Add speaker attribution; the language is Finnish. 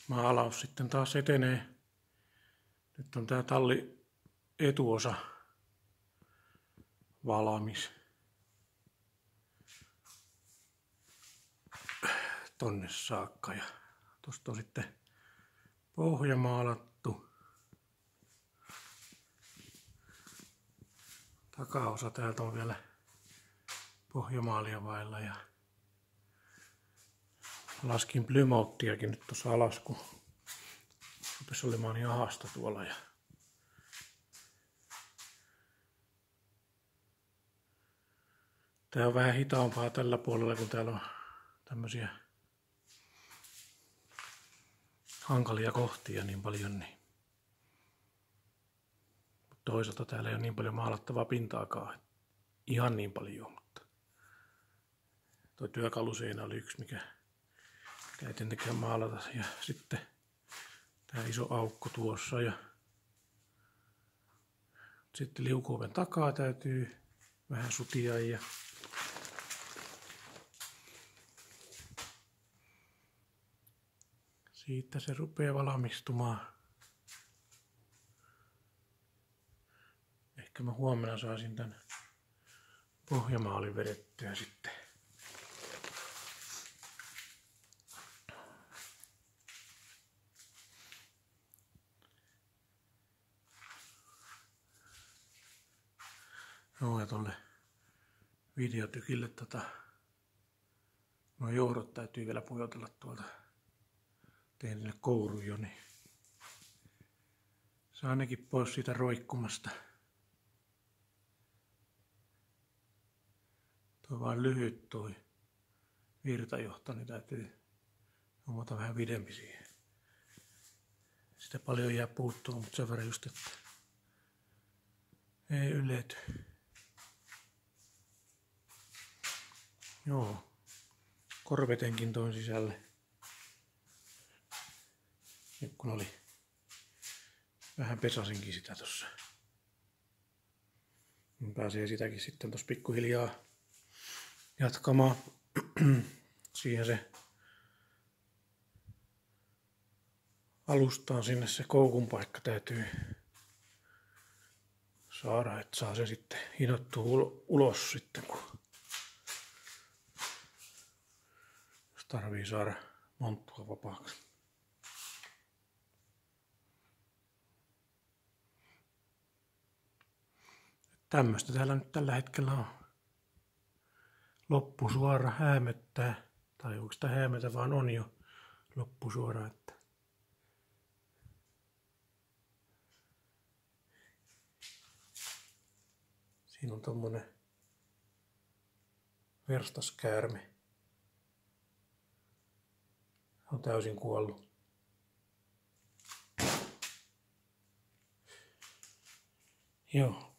Speaker 1: maalaus sitten taas etenee. Nyt on tää talli etuosa valmis. Tonne saakka ja tosta on sitten pohja maalattu. Takaosa täältä on vielä pohjamaalia vailla ja laskin plymouttiakin nyt tuossa alas, kun rupesi olemaan niin ahasta tuolla. Ja tää on vähän hitaampaa tällä puolella, kun täällä on tämmösiä hankalia kohtia niin paljon. Niin. Toisaalta täällä ei ole niin paljon maalattavaa pintaakaan. Ihan niin paljon, mutta tuo työkaluseinä oli yksi, mikä ei tietenkään maalata. Ja sitten tää iso aukko tuossa. Ja sitten liukuoven takaa täytyy vähän sutia ja siitä se rupeaa valmistumaan. Ehkä mä huomenna saisin tän pohjamaalin vedettyä sitten. Joo, ja tolle videotykille nuo johdot täytyy vielä pujotella tuolta. Tein niille kourun jo, niin saa nekin pois siitä roikkumasta. Tuo vaan lyhyt toi virtajohto, niin täytyy hommata vähän pidempi siihen. Sitä paljon jää puuttua, mutta sen verran just, että ei ylety. Joo, korvetenkin toin sisälle. Nyt kun oli vähän pesasinkin sitä tossa. Niin pääsee sitäkin sitten tossa pikkuhiljaa jatkamaan. Siihen se alustaan sinne se koukun paikka täytyy saada, että saa se sitten hinottua ulos sitten, jos tarvii saada monttua vapaaksi. Tämmöistä täällä nyt tällä hetkellä on. Loppusuora häämöttää, tai onko sitä häämötä vaan on jo loppusuora, että siinä on tommonen verstaskäärme. On täysin kuollut. Joo.